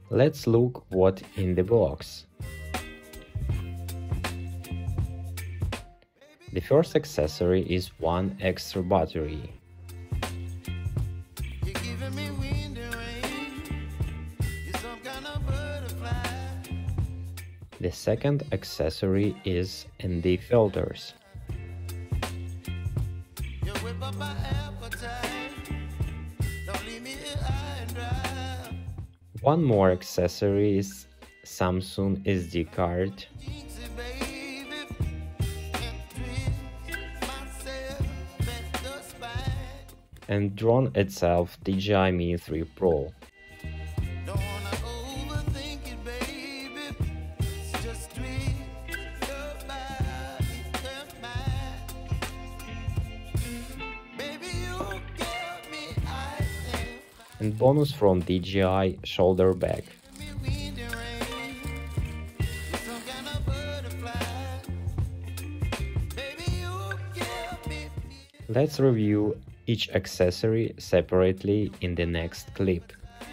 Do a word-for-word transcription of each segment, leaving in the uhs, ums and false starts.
Let's look what in the box. The first accessory is one extra battery. The second accessory is N D filters. One more accessory is Samsung S D card. And drone itself D J I Mini three Pro. And bonus from D J I shoulder bag. Let's review each accessory separately in the next clip.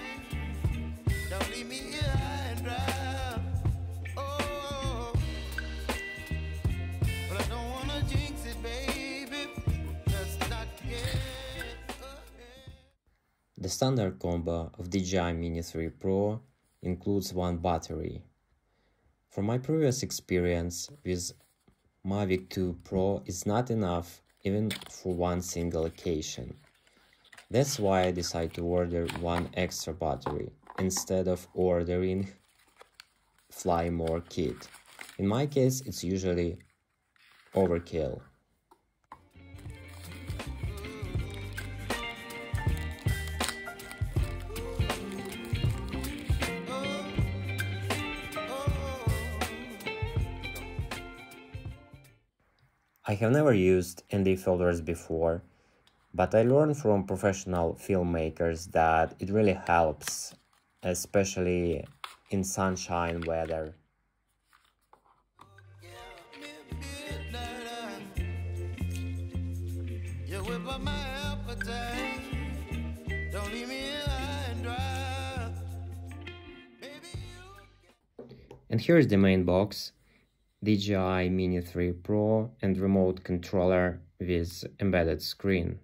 The standard combo of D J I Mini three Pro includes one battery. From my previous experience with Mavic two Pro, it's not enough even for one single occasion. That's why I decided to order one extra battery instead of ordering Fly More kit. In my case, it's usually overkill. I have never used N D filters before, but I learned from professional filmmakers that it really helps, especially in sunshine weather. And here's the main box. D J I Mini three Pro and remote controller with embedded screen.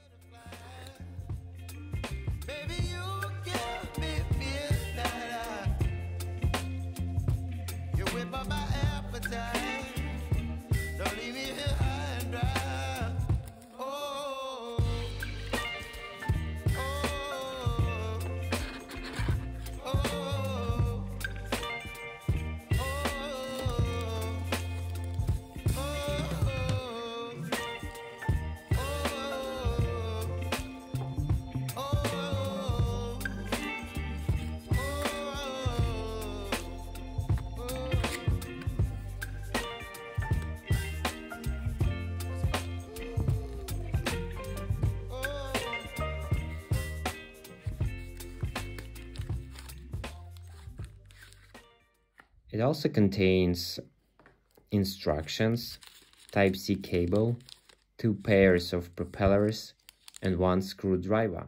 It also contains instructions, Type C cable, two pairs of propellers, and one screwdriver.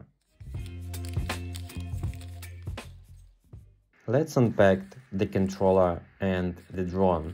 Let's unpack the controller and the drone.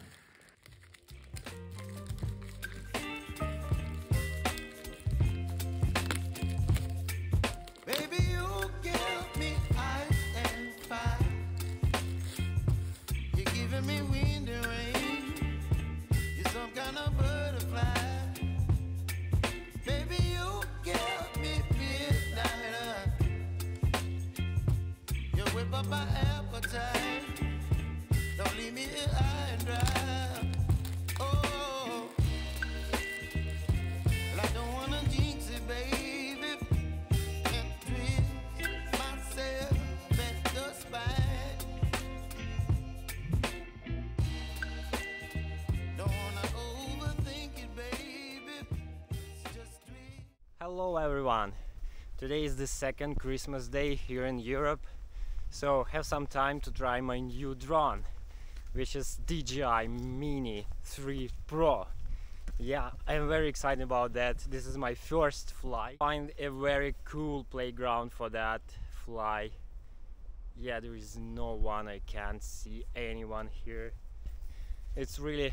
Hello everyone! Today is the second Christmas day here in Europe, so have some time to try my new drone, which is D J I Mini three Pro. Yeah, I'm very excited about that. This is my first fly. Find a very cool playground for that fly. yeah, there is no one. I can't see anyone here. It's really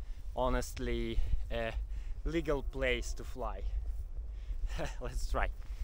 honestly a legal place to fly. Let's try.